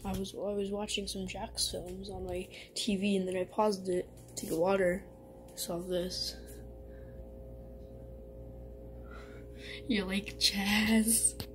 I was watching some Jack's films on my TV, and then I paused it to get water. I saw this. You like jazz?